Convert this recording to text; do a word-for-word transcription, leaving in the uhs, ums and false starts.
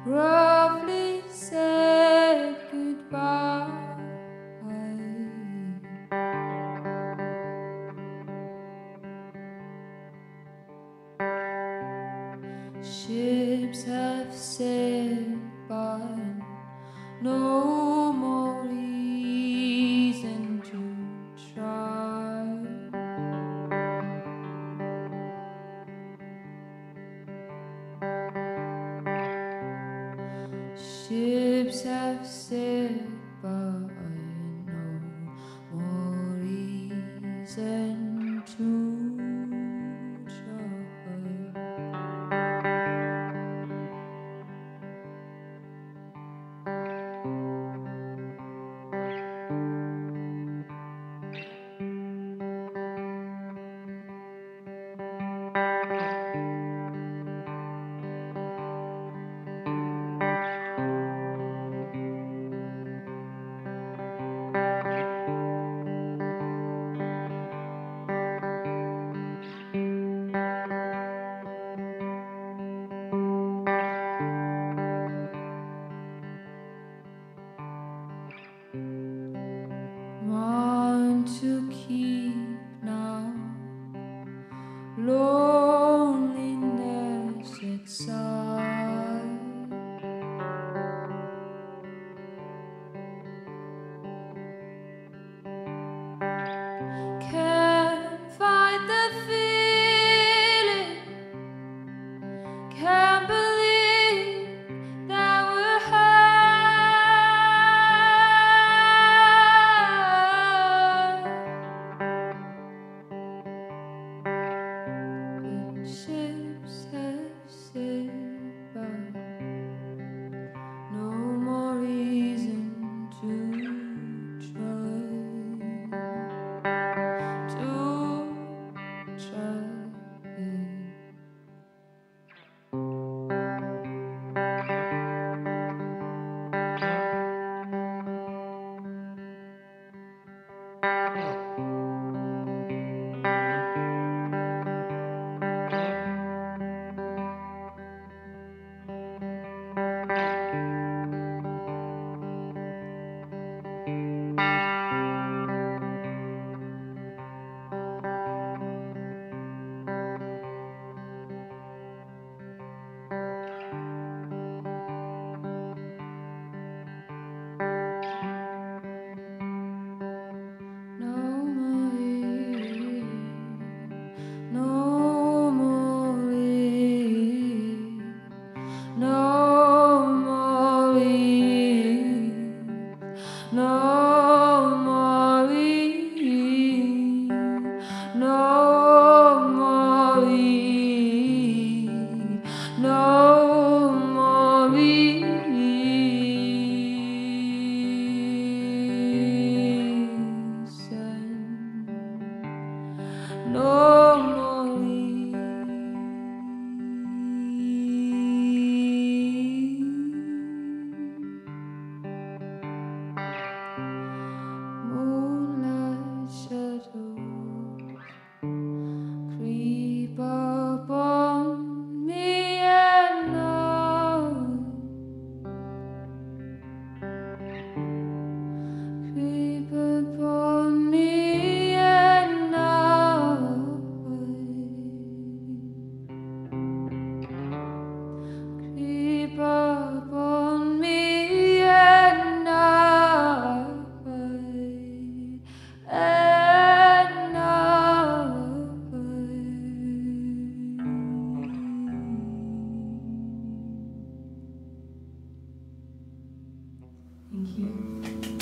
roughly said goodbye. Ships have sailed by, no more reason to try. Ships have sailed by, no more reason to try. Want to keep now loneliness aside. Can't fight the feeling, can't believe that we're ships have sailed by, no more reason to try, to try. No more leave, no more leave, no more reason, no more leave. Moonlight shadows creep upon me at night, creep upon me at night, creep upon me at night. Thank you.